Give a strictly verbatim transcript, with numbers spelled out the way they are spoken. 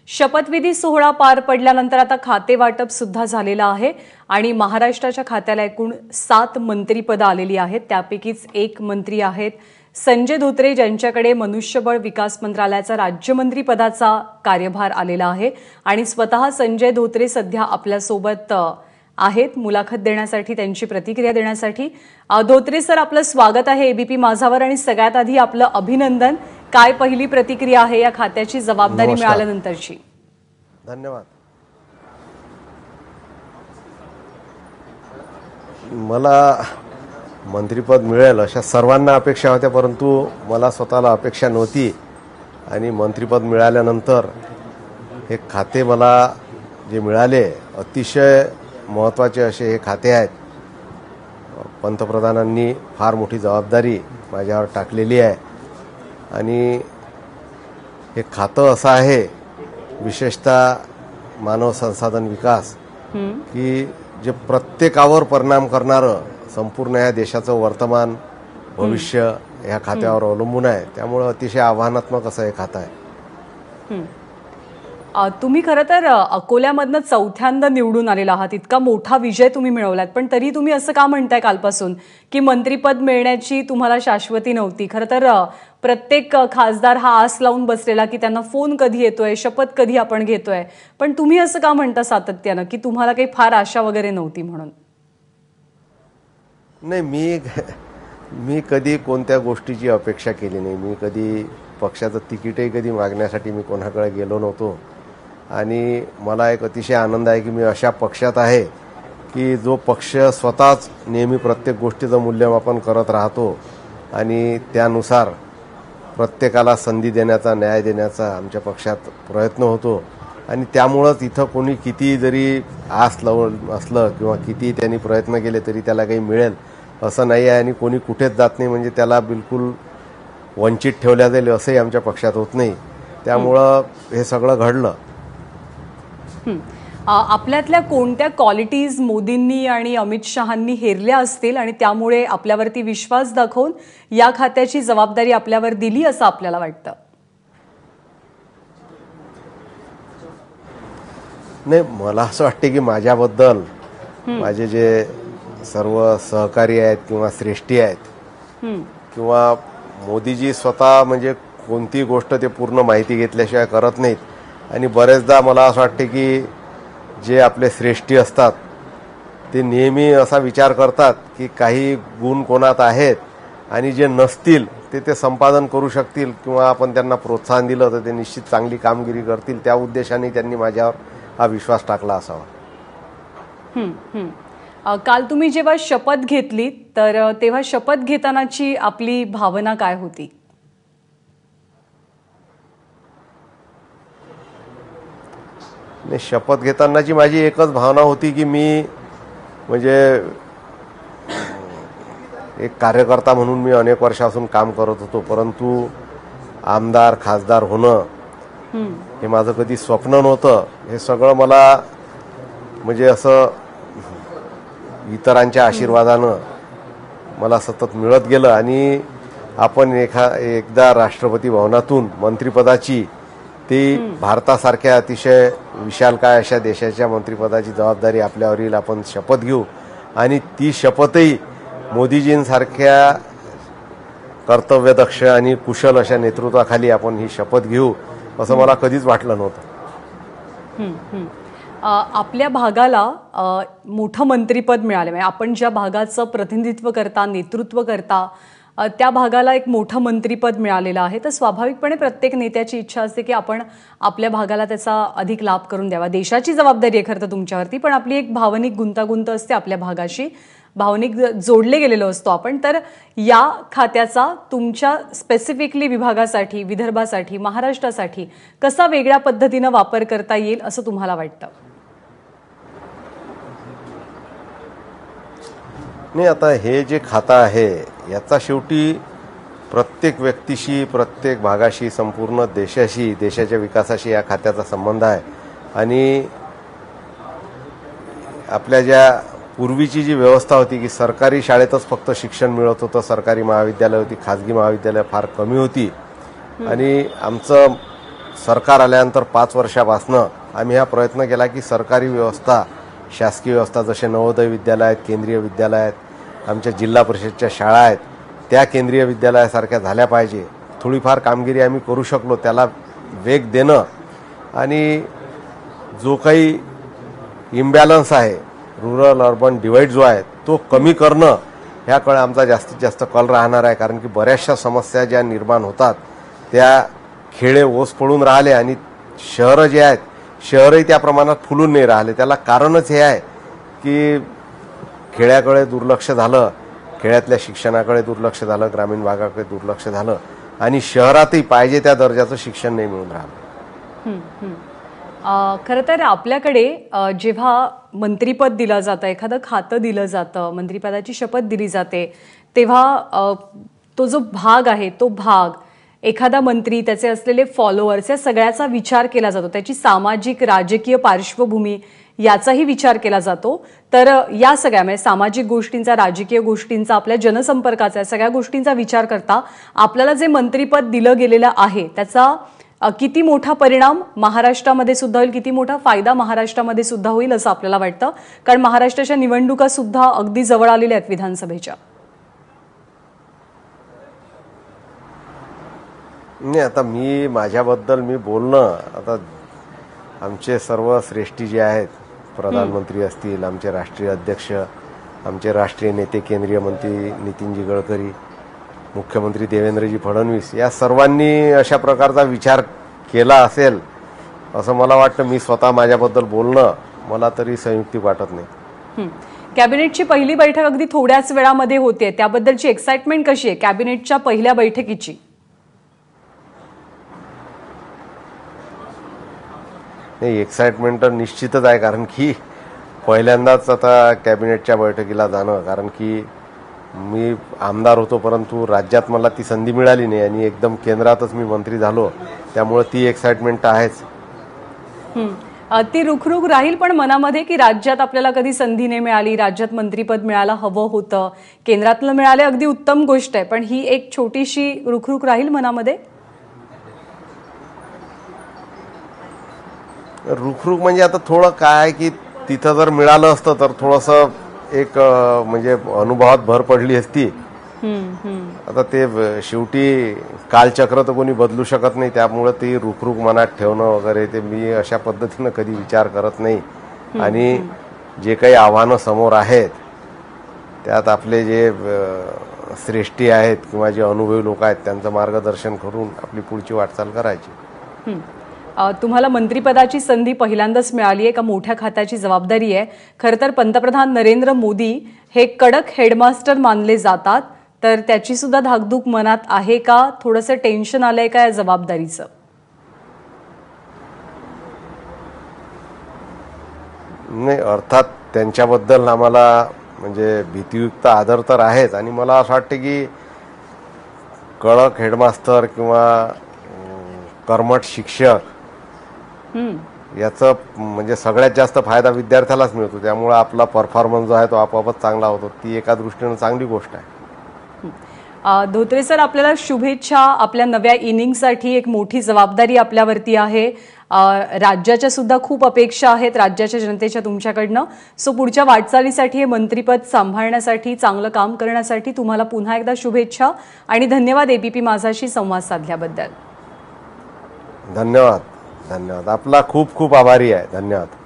शपथविधी सोहळा पार पडल्यानंतर आता खाते वाटप सुद्धा झालेलं आहे आणि महाराष्ट्राच्या खात्याला एकूण सात मंत्रीपदं आलेली आहेत। त्यापैकीच एक मंत्री आहेत संजय धोत्रे, ज्यांच्याकडे मनुष्यबळ विकास मंत्रालयाचा राज्यमंत्री पदाचा कार्यभार आलेला आहे आणि स्वतः संजय धोत्रे सध्या आपल्या सोबत आहेत मुलाखत देण्यासाठी, त्यांची प्रतिक्रिया देण्यासाठी। धोत्रे सर, आपलं स्वागत आहे एबीपी माझावर आणि सगळ्यात आधी आपलं अभिनंदन। काय पहिली प्रतिक्रिया आहे या खात्याची जबाबदारी मिळाल्यानंतरची? धन्यवाद। मला मंत्रिपद मिळेल अशा सर्वांना अपेक्षा होत्या, परंतु मला स्वतःला अपेक्षा नव्हती आणि मंत्रिपद मिळाल्यानंतर हे खाते मला जे मिळाले अतिशय महत्त्वाचे असे हे खाते आहेत। पंतप्रधानांनी फार मोठी जबाबदारी माझ्यावर टाकलेली आहे आणि हे खातं असं आहे विशेषतः मानव संसाधन विकास की जे प्रत्येकावर परिणाम करणारं संपूर्ण या देशाचं वर्तमान भविष्य या खात्यावर अवलंबून आहे। त्यामुळे अतिशय आव्हानात्मक असं हे खातं आहे। तुम्ही खरं तर अकोल्यामधनं चौथ्यांदा निवडून आलेला आहात, इतका मोठा विजय तुम्ही मिळवलात, पण तरी तुम्ही असं का म्हणताय कालपासून की मंत्रिपद मिळण्याची तुम्हाला शाश्वती नव्हती? खरं तर प्रत्येक खासदार हा आस लावून बसलेला की त्यांना फोन कधी येतोय, शपथ कधी आपण घेतोय, पण तुम्ही असं का म्हणता सातत्यानं की तुम्हाला काही फार आशा वगैरे नव्हती म्हणून? नाही, मी मी कधी कोणत्या गोष्टीची अपेक्षा केली नाही। मी कधी पक्षाचं तिकीटही कधी मागण्यासाठी मी कोणाकडे गेलो नव्हतो आणि मला एक अतिशय आनंद आहे की मी अशा पक्षात आहे की जो पक्ष स्वतःच नेहमी प्रत्येक गोष्टीचं मूल्यमापन करत राहतो आणि त्यानुसार प्रत्येकाला संधी देण्याचा, न्याय देण्याचा आमच्या पक्षात प्रयत्न होतो आणि त्यामुळंच इथं कोणी किती जरी आस लावून असलं किंवा किती त्यांनी प्रयत्न केले तरी त्याला काही मिळेल असं नाही आहे आणि कोणी कुठेच जात नाही म्हणजे त्याला बिलकुल वंचित ठेवल्या जाईल असंही आमच्या पक्षात होत नाही। त्यामुळं हे सगळं घडलं। आपल्यातल्या कोणत्या क्वालिटीज मोदींनी आणि अमित शहांनी हेरल्या असतील आणि त्यामुळे आपल्यावरती विश्वास दाखवून या खात्याची जबाबदारी आपल्यावर दिली असं आपल्याला वाटतं? नाही, मला असं वाटते की माझ्याबद्दल माझे जे सर्व सहकारी आहेत किंवा श्रेष्ठी आहेत किंवा मोदीजी स्वतः म्हणजे कोणती गोष्ट ते पूर्ण माहिती घेतल्याशिवाय करत नाहीत आणि बरेचदा मला असं वाटते की जे आपले श्रेष्ठी असतात ते नेहमी असा विचार करतात की काही गुण कोणात आहेत आणि जे नसतील ते ते संपादन करू शकतील किंवा आपण त्यांना प्रोत्साहन दिलं तर ते निश्चित चांगली कामगिरी करतील, त्या उद्देशाने त्यांनी माझ्यावर हा विश्वास टाकला असावा। काल तुम्ही जेव्हा शपथ घेतली तर तेव्हा शपथ घेतानाची आपली भावना काय होती? नाही, शपथ घेतानाची माझी एकच भावना होती की मी म्हणजे एक कार्यकर्ता म्हणून मी अनेक वर्षापासून काम करत होतो, परंतु आमदार खासदार होणं हे माझं कधी स्वप्न नव्हतं। हे सगळं मला म्हणजे असं इतरांच्या आशीर्वादानं मला सतत मिळत गेलं आणि आपण एखा एकदा राष्ट्रपती भवनातून मंत्रिपदाची, ती भारतासारख्या अतिशय विशालकाय अशा देशाच्या मंत्रिपदाची जबाबदारी आपल्यावर येईल, आपण शपथ घेऊ आणि ती शपथही मोदीजींसारख्या कर्तव्यदक्ष आणि कुशल अशा नेतृत्वाखाली आपण ही शपथ घेऊ असं मला कधीच वाटलं नव्हतं। आपल्या भागाला मोठं मंत्रिपद मिळालं, म्हणजे आपण ज्या भागाचं प्रतिनिधित्व करता, नेतृत्व करता, त्या भागाला एक मोठं मंत्रिपद मिळालेलं आहे, तर स्वाभाविकपणे प्रत्येक नेत्याची इच्छा असते की आपण आपल्या भागाला त्याचा अधिक लाभ करून द्यावा। देशाची जबाबदारी आहे खरं तर तुमच्यावरती, पण आपली एक भावनिक गुंतागुंत असते आपल्या भागाशी, भावनिक जोडले गेलेलो असतो आपण। तर या खात्याचा तुमच्या स्पेसिफिकली विभागासाठी, विदर्भासाठी, महाराष्ट्रासाठी कसा वेगळ्या पद्धतीनं वापर करता येईल असं तुम्हाला वाटतं? नाही, आता हे जे खातं आहे याचा शेवटी प्रत्येक व्यक्तीशी, प्रत्येक भागाशी, संपूर्ण देशाशी, देशाच्या विकासाशी या खात्याचा संबंध आहे आणि आपल्या ज्या पूर्वीची जी व्यवस्था होती की सरकारी शाळेतच फक्त शिक्षण मिळत होतं, सरकारी महाविद्यालय होती, खाजगी महाविद्यालय फार कमी होती आणि आमचं सरकार आल्यानंतर पाच वर्षापासनं आम्ही हा प्रयत्न केला की सरकारी व्यवस्था, शासकीय व्यवस्था जसे नवोदय विद्यालय आहेत, केंद्रीय विद्यालय आहेत, आमच्या जिल्हा परिषदच्या शाळा आहेत, त्या केंद्रीय विद्यालयासारख्या झाल्या पाहिजे. थोडीफार कामगिरी आम्ही करू शकलो, त्याला वेग देणं आणि जो काही इम्बॅलन्स आहे, रुरल अर्बन डिवाईड जो आहे तो कमी करणं, ह्याकडे आमचा जास्तीत जास्त कल राहणार आहे. कारण की बऱ्याचशा समस्या ज्या निर्माण होतात त्या खेडे ओस पडून राहिले आणि शहरं जे आहेत, शहरही त्या प्रमाणात फुलून नाही राहिले. त्याला कारणच हे आहे की खेड्याकडे दुर्लक्ष झालं, खेड्यातल्या शिक्षणाकडे दुर्लक्ष झालं, ग्रामीण भागाकडे दुर्लक्ष झालं आणि शहरातही पाहिजे त्या दर्जाचं शिक्षण नाही मिळून राहिलं. खरं तर आपल्याकडे जेव्हा मंत्रिपद दिलं जातं, एखादं खातं दिलं जातं, मंत्रिपदाची शपथ दिली जाते, तेव्हा तो जो भाग आहे तो भाग एखादा मंत्री, त्याचे असलेले फॉलोअर्स, या सगळ्याचा विचार केला जातो. त्याची सामाजिक राजकीय पार्श्वभूमी याचाही विचार केला जातो. तर या सगळ्या म्हणजे सामाजिक गोष्टींचा, राजकीय गोष्टींचा, आपल्या जनसंपर्काचा, या सगळ्या गोष्टींचा विचार करता आपल्याला जे मंत्रिपद दिलं गेलेलं आहे त्याचा किती मोठा परिणाम महाराष्ट्रामध्ये सुद्धा होईल, किती मोठा फायदा महाराष्ट्रामध्ये सुद्धा होईल असं आपल्याला वाटतं? कारण महाराष्ट्राच्या निवडणुका सुद्धा अगदी जवळ आलेल्या आहेत विधानसभेच्या. नाही, आता मी माझ्याबद्दल मी बोलणं, आता आमचे सर्व श्रेष्ठी जे आहेत, प्रधानमंत्री असतील, आमचे राष्ट्रीय अध्यक्ष, आमचे राष्ट्रीय नेते, केंद्रीय मंत्री नितीनजी गडकरी, मुख्यमंत्री देवेंद्रजी फडणवीस, या सर्वांनी अशा प्रकारचा विचार केला असेल असं मला वाटतं. मी स्वतः माझ्याबद्दल बोलणं मला तरी संयुक्तिक वाटत नाही. कॅबिनेटची पहिली बैठक अगदी थोड्याच वेळामध्ये होते, त्याबद्दलची एक्साइटमेंट कशी आहे कॅबिनेटच्या पहिल्या बैठकीची? नाही, एक्साइटमेंट तर निश्चितच आहे. कारण की पहिल्यांदाच आता कॅबिनेटच्या बैठकीला जाणं, कारण की मी आमदार होतो परंतु राज्यात मला ती संधी मिळाली नाही आणि एकदम केंद्रातच मी मंत्री झालो, त्यामुळे ती एक्साइटमेंट आहेच. ती रुखरुख राहील पण मनामध्ये की राज्यात आपल्याला कधी संधी नाही मिळाली, राज्यात मंत्रिपद मिळायला हवं होतं, केंद्रातलं मिळाले अगदी उत्तम गोष्ट आहे, पण ही एक छोटीशी रुखरुख राहील मनामध्ये? रुखरुख म्हणजे आता थोडं काय की तिथं जर मिळालं असतं तर थोडंसं एक म्हणजे अनुभवात भर पडली असती. आता ते शेवटी कालचक्र तर कोणी बदलू शकत नाही, त्यामुळे ती रुखरुख मनात ठेवणं वगैरे ते मी अशा पद्धतीनं कधी विचार करत नाही. आणि जे काही आव्हानं समोर आहेत त्यात आपले जे श्रेष्ठी आहेत किंवा जे अनुभवी लोक आहेत त्यांचं मार्गदर्शन करून आपली पुढची वाटचाल करायची. तुम्हाला मंत्रिपदाची संधी पहिल्यांदाच मिळाली आहे, का मोठ्या खात्याची जबाबदारी आहे? खरं तर पंतप्रधान नरेंद्र मोदी हे कडक हेडमास्टर मानले जातात, तर त्याची सुद्धा धाकधूक मनात आहे का? थोडंसं टेन्शन आलंय का या जबाबदारीचं? नाही, अर्थात त्यांच्याबद्दल आम्हाला म्हणजे भीतियुक्त आदर तर आहेच आणि मला असं वाटतं की कडक हेडमास्टर किंवा कर्मठ शिक्षक याचा म्हणजे सगळ्यात जास्त फायदा विद्यार्थ्यालाच मिळतो, त्यामुळे आपला परफॉर्मन्स जो आहे तो आपोआपच चांगला होतो. ती एका दृष्टीने चांगली गोष्ट आहे. धोत्रे सर, आपल्याला शुभेच्छा. आपल्या नव्या इनिंगसाठी एक मोठी जबाबदारी आपल्यावरती आहे. राज्याच्या सुद्धा खूप अपेक्षा आहेत राज्याच्या जनतेच्या तुमच्याकडनं. सो पुढच्या वाटचालीसाठी हे मंत्रिपद सांभाळण्यासाठी, चांगलं काम करण्यासाठी तुम्हाला पुन्हा एकदा शुभेच्छा आणि धन्यवाद एबीपी माझाशी संवाद साधल्याबद्दल. धन्यवाद. धन्यवाद. आपला खूप खूप आभारी आहे. धन्यवाद.